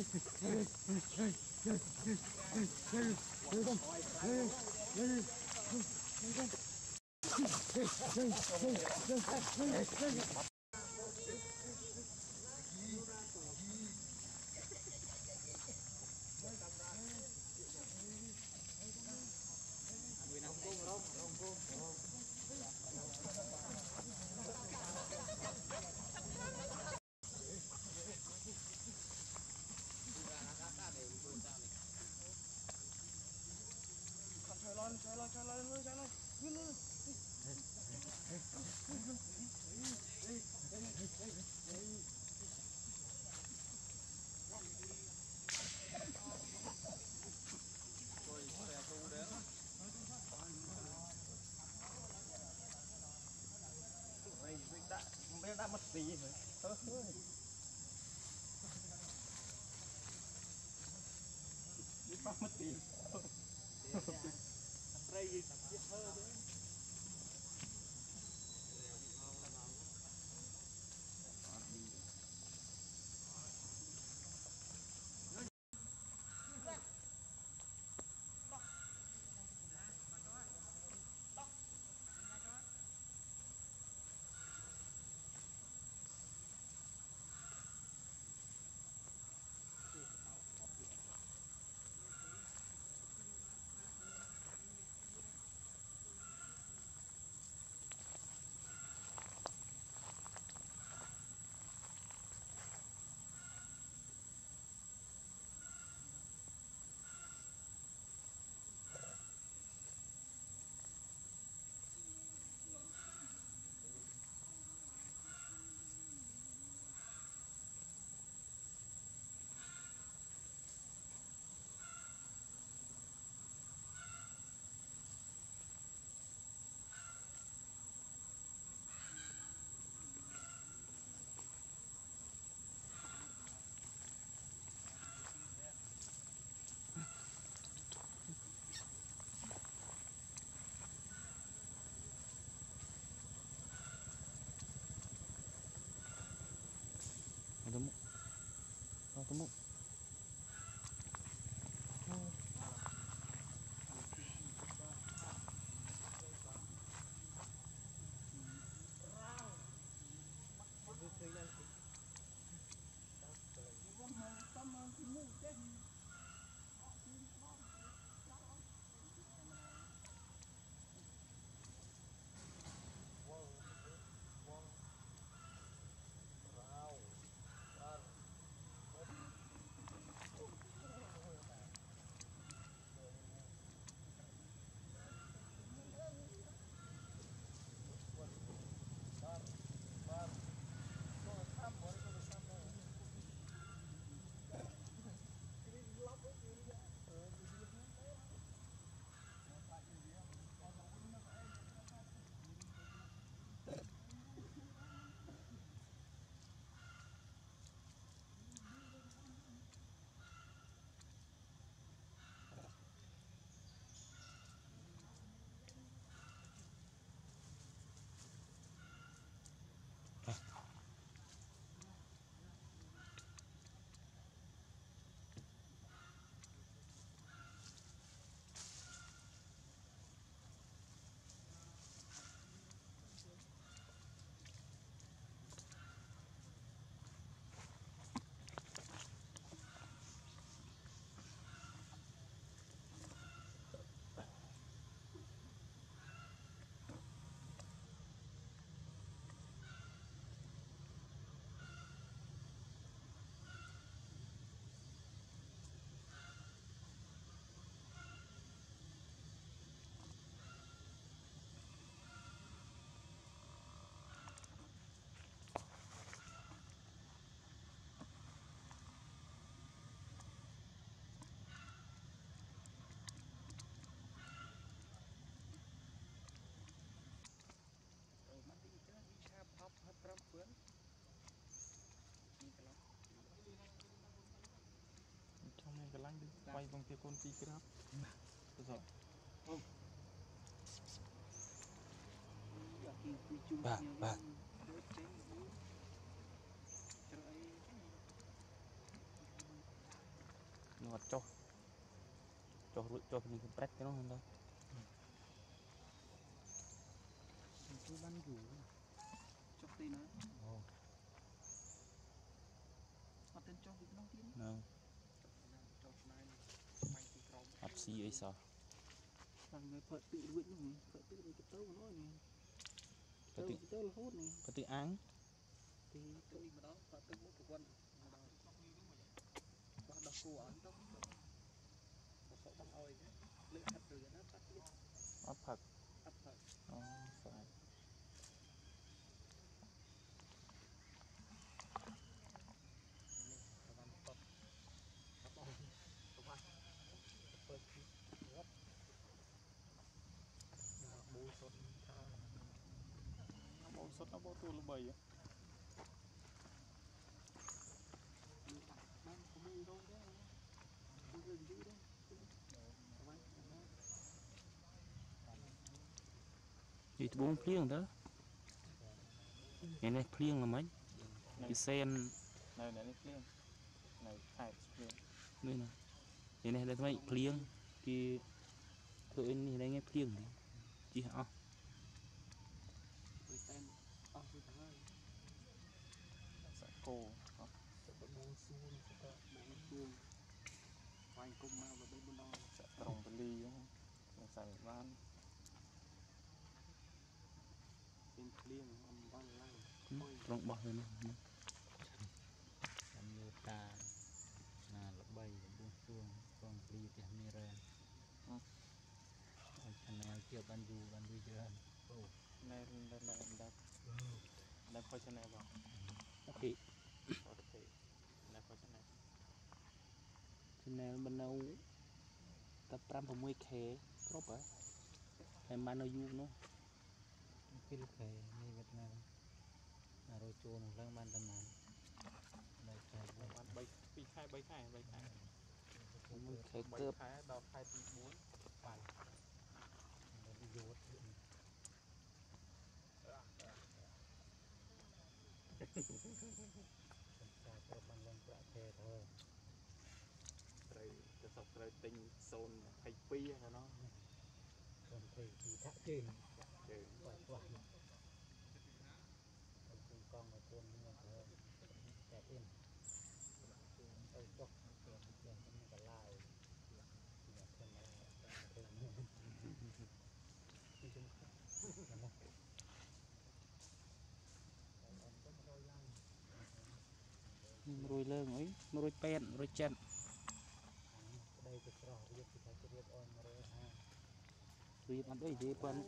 đã mất gì rồi. Mất tiền. Đây gì tập giết thơ đấy. Temu. Trong này cái lăng đi quay bằng cái con tí grab rồi bà ngọt cho mình cái press cái nó hơn thôi cứ bắn rủ chọc tí nữa mà tên cho việc nó tiếng nào hạt xì ấy sao thằng người phật tự nguyện luôn phật tự cái tớ của nó này tớ là hốt này có tự áng thì tự đi mà đó phật tự một của quân mà đó phật đọc cô ấn tóc một số bằng oi lựa thật rồi nó phát tiết ấp phật ấp phật phải bố sốt nó bố tua là bầy á gì thì buông plieng đó này plieng là mấy cái sen này plieng này hai plieng đây này là mấy plieng thì thử ini đây nghe plieng đi chị hả sẽ cô buông xuông vài công mau vào đây bên đó sẽ trồng cái ly nó xài van bên plieng ông văn lăng trồng bò lên làm như ta là bay buông xuông con ly thì ham ra anh này kia ban du chưa này là phơi cho này vào ok này phơi cho này bên đâu tập 5-6K crop á em bán nó du nó cái lúc này ngay Việt Nam Rojo nó đang ban tầm này bán bay khai bay khai cướp đào khai tí 4 phải đi vô cha cướp ban lên quả khe thôi rồiจะสอบเลยติงโซนไทยปีนะเนาะ còn thì thả chơi chơi quạt con mà tuôn như thế trẻ tin đâu chọc tiền cũng cả lao nhà thêm rồi lơ ấy rồi pen rồi chân đây cái trò riêng thì phải riêng on rồi ha rồi ăn đấy thì còn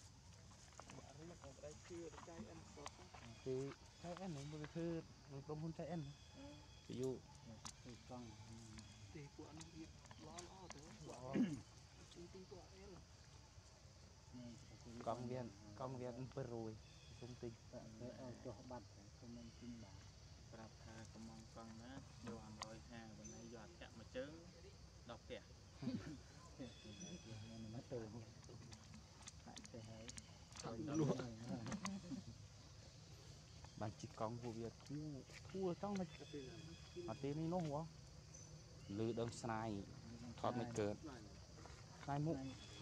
thì trái ăn này mới thưa mình không muốn trái ăn ví dụ thì con thì của nó biết lo thế con viên per rồi thông tin cho bắt cho mình tin bảo ប្រាប់ថាកំងកង់ណាយក150วันนี้យកអធមកជើងដល់ផ្ទះ nó từ hại thế hay bạn chỉ con vụ việc thua trong này mà tên này nó hả lừa đơn sai thọt mới cợt sai mũ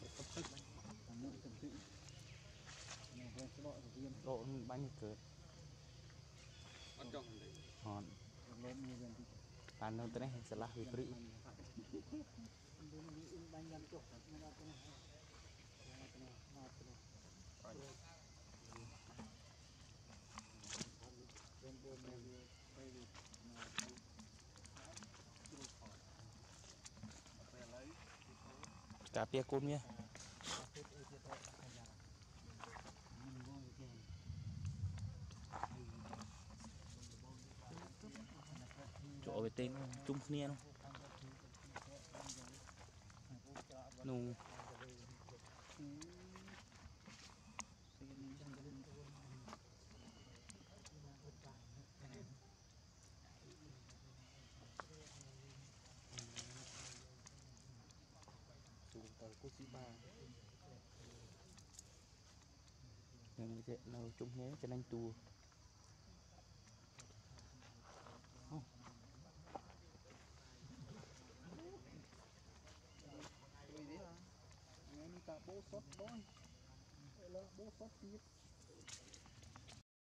độ bao nhiêu cợt hòn bạn đâu tới đây sẽ là việc rưỡi cà phê côn nha chỗ về tên chung kia không nung tàu Cuba nên sẽ nào chung nhé cho anh tua bố sót đôi là bố sót tiết